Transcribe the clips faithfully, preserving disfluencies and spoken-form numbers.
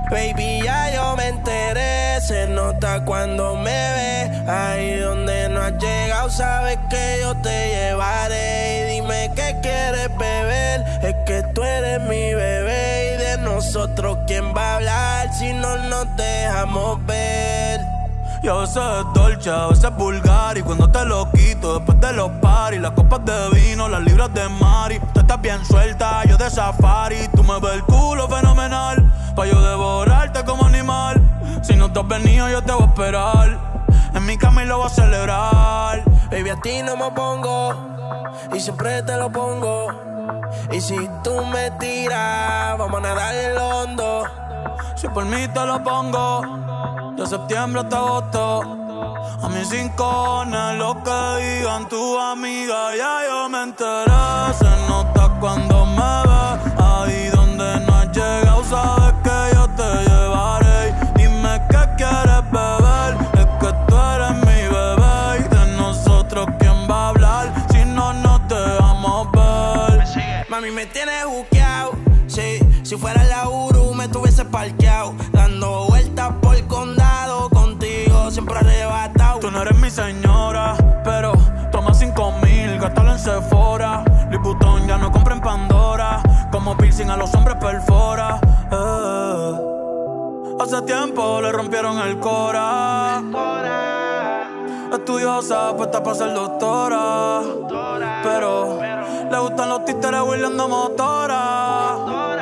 Baby, ya yo me enteré, se nota cuando me ves. Ahí donde no has llegado, sabes que yo te llevaré. Y dime qué quieres beber, es que tú eres mi bebé. Y de nosotros, ¿quién va a hablar si no nos dejamos ver? Y a veces es dolce, a veces es vulgar. Y cuando te lo quito, después de los paris, las copas de vino, las libras de Mari. Tú estás bien suelta, yo de safari. Tú me ves el culo fenomenal, pa' yo devorarte como animal. Si no te has venido, yo te voy a esperar en mi cama y lo voy a celebrar. Baby, a ti no me pongo y siempre te lo pongo. Y si tú me tiras, vamos a nadar en lo hondo. Si por mí te lo pongo, de septiembre hasta agosto. A mis rincones, lo que digan tu amiga, ya yo me enteré. Se nota cuando me ves, ahí donde no has llegado, sabes que yo te llevaré. Dime qué quieres beber, es que tú eres mi bebé. Y de nosotros, ¿quién va a hablar si no nos dejamos ver? Mami, me tienes buqueado, sí. Si fuera la Uru, me tuviese parqueado, dando vueltas por el condado, contigo siempre arrebatado. Tú no eres mi señora, pero toma cinco mil, gástalo en Sephora. Liputón ya no compra en Pandora, como piercing a los hombres perfora. eh. Hace tiempo le rompieron el cora. Estudiosa, puesta para ser doctora, pero le gustan los títeres huirleando motora.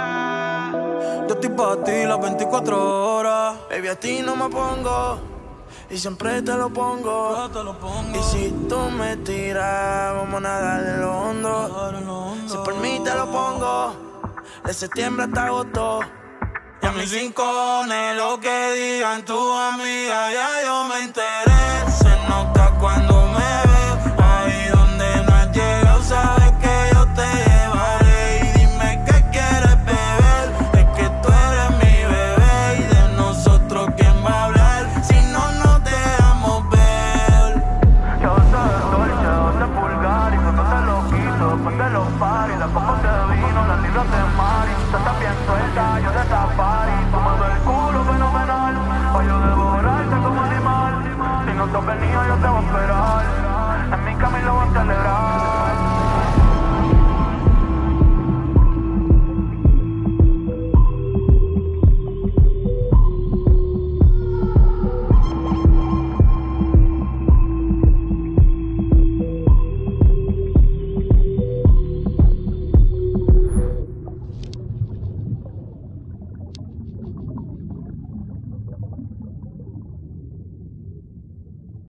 Yo estoy pa' ti las veinticuatro horas. Baby, a ti no me pongo y siempre te lo pongo. Yo te lo pongo. Y si tú me tiras, vamos a nadar en lo hondo. Si por mí te lo pongo, de septiembre hasta agosto. Y a mis rincones, lo que digan tu amiga, ya yo me enteré.